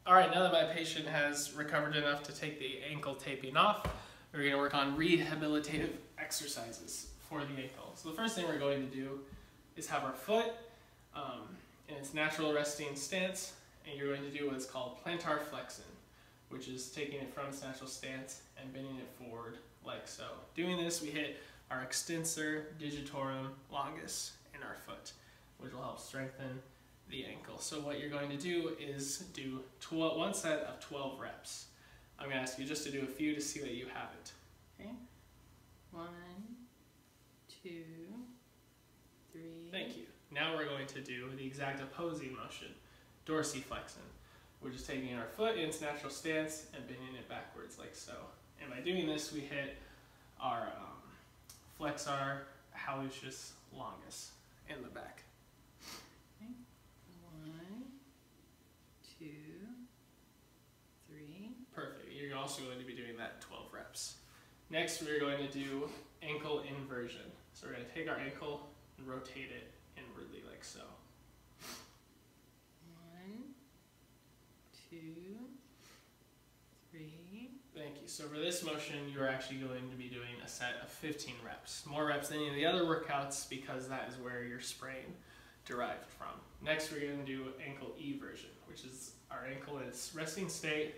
All right, now that my patient has recovered enough to take the ankle taping off, we're going to work on rehabilitative exercises for the ankle. So the first thing we're going to do is have our foot in its natural resting stance, and you're going to do what's called plantar flexion, which is taking it from its natural stance and bending it forward like so. Doing this, we hit our extensor digitorum longus in our foot, which will help strengthen the ankle. So what you're going to do is do one set of 12 reps. I'm going to ask you just to do a few to see that you have it. Okay. 1, 2, 3. Thank you. Now we're going to do the exact opposing motion, dorsiflexion. We're just taking our foot in its natural stance and bending it backwards like so. And by doing this, we hit our flexor hallucis longus in the back. Okay. 1, 2, 3. Perfect. You're also going to be doing that 12 reps. Next, we're going to do ankle inversion. So we're going to take our ankle and rotate it inwardly like so. 1, 2, 3. Thank you. So for this motion, you're actually going to be doing a set of 15 reps. More reps than any of the other workouts because that is where your sprain derived from. Next, we're going to do ankle eversion, which is our ankle in its resting state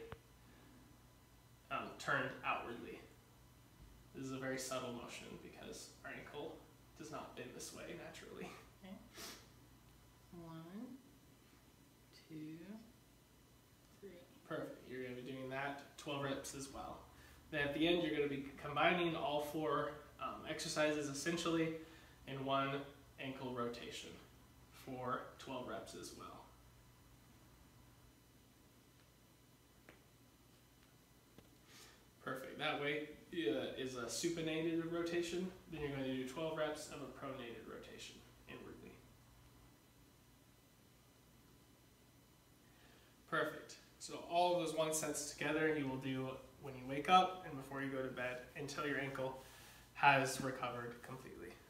turned outwardly. This is a very subtle motion because our ankle does not bend this way naturally. Okay. 1, 2, 3. Perfect. You're going to be doing that 12 reps as well. Then at the end, you're going to be combining all 4 exercises essentially in one ankle rotation for 12 reps as well. Perfect. That way is a supinated rotation. Then you're going to do 12 reps of a pronated rotation inwardly. Perfect. So all of those 1 sets together you will do when you wake up and before you go to bed until your ankle has recovered completely.